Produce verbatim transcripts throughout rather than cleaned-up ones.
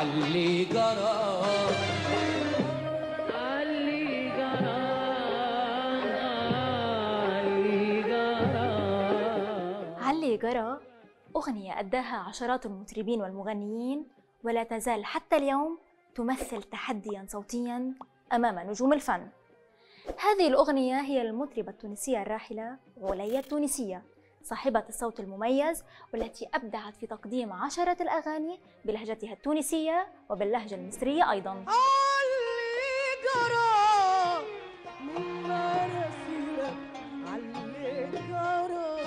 علي جرى علي جرى علي جرى. علي جرى أغنية أداها عشرات المطربين والمغنيين، ولا تزال حتى اليوم تمثل تحدياً صوتياً أمام نجوم الفن. هذه الأغنية هي المطربة التونسية الراحلة عليا التونسية، صاحبة الصوت المميز والتي أبدعت في تقديم عشرة الأغاني بلهجتها التونسية وباللهجة المصرية أيضاً. علي جرى من مراسيلك علي جرى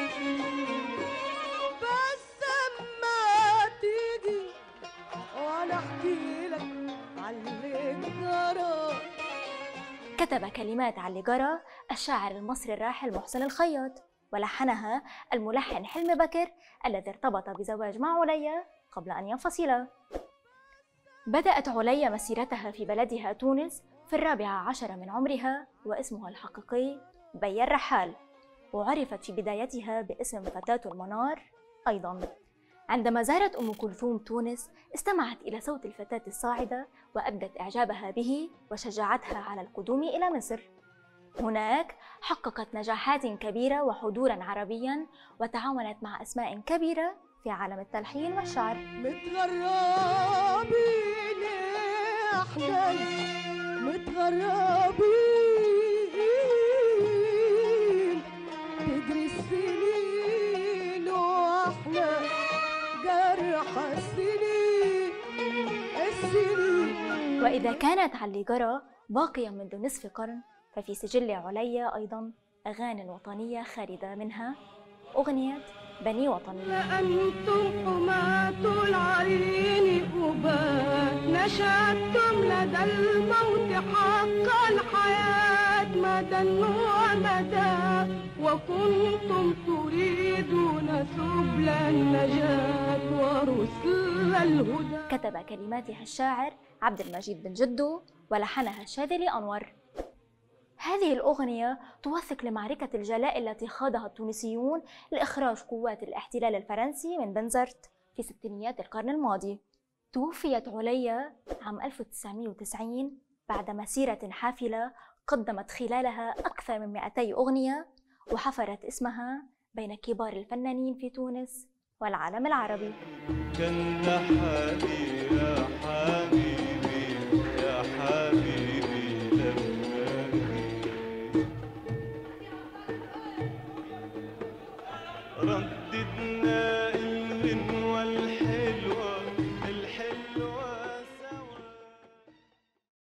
بس اما تيجي وانا احكي لك علي جرى. كتب كلمات علي جرى الشاعر المصري الراحل محسن الخياط، ولحنها الملحن حلمي بكر الذي ارتبط بزواج مع عليا قبل أن ينفصلا. بدأت عليا مسيرتها في بلدها تونس في الرابعة عشر من عمرها، واسمها الحقيقي بي الرحال، وعرفت في بدايتها باسم فتاة المنار أيضاً. عندما زارت أم كلثوم تونس استمعت إلى صوت الفتاة الصاعدة وأبدت إعجابها به وشجعتها على القدوم إلى مصر. هناك حققت نجاحات كبيرة وحضوراً عربياً، وتعاونت مع أسماء كبيرة في عالم التلحين والشعر. متغربين يا أحلام متغربين تجري السنين وأحلى جرح السنين السنين. وإذا كانت علي جرى باقية منذ نصف قرن، ففي سجل عليا أيضاً أغاني وطنية خالدة، منها أغنية بني وطني. أنتم حماة العرين أبات نشأتم لدى الموت حق الحياة مدى ومدى وكنتم تريدون سبل النجاة ورسل الهدى. كتب كلماتها الشاعر عبد المجيد بن جدو، ولحنها الشاذلي أنور. هذه الأغنية توثق لمعركة الجلاء التي خاضها التونسيون لإخراج قوات الاحتلال الفرنسي من بنزرت في ستينيات القرن الماضي. توفيت عليا عام ألف وتسعمئة وتسعين بعد مسيرة حافلة قدمت خلالها أكثر من مئتي أغنية، وحفرت اسمها بين كبار الفنانين في تونس والعالم العربي. كان لحالي يا حبيبي يا حبيبي لما رددنا الغنوة الحلوة